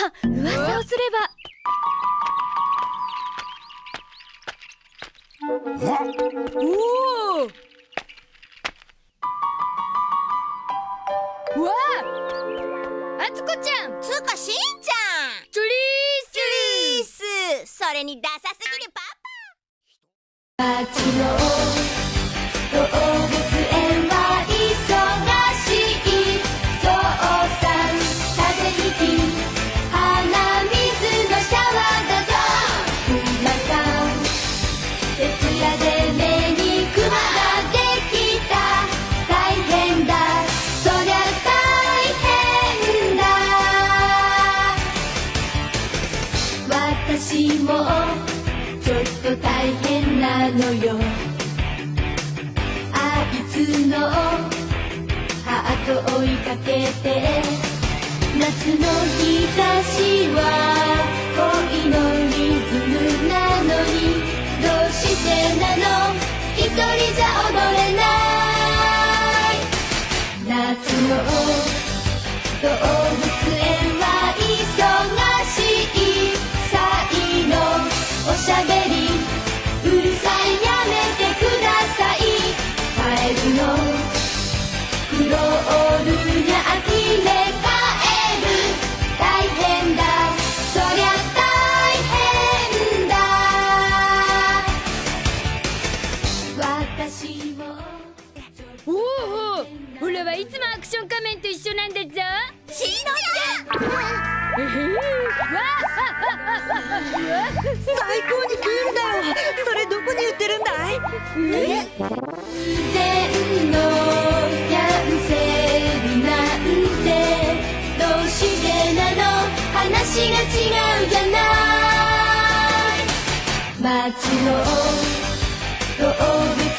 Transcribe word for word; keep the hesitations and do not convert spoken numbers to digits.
噂をすれば。おお。わあ、あつこちゃん。 つうかしんちゃん。 チョリース。チョリース。それにダサすぎるパ街の動物園は忙しい。ゾウさん風邪ひき鼻水のシャワーだぞ。クマさん徹夜で目にクマができた。大変だそりゃ大変だ。私もちょっと大変なのよ。あいつのハート追いかけて。夏の日差しは恋のリズムなのに、どうしてなの一人じゃ踊れない。夏の動物園は忙しい。才能おしゃべりうるさいやめてください。カエルのクロールにあきれカエル。大変だそりゃ大変だ。私もおお、オラはいつもアクション仮面と一緒なんだぞ。 しんちゃん。 えへん。わあ、 最高にクールだよ。それどこに売ってるんだい？ え？ 全のキャンセルなんてどうしてなの話が違うじゃない。街の動物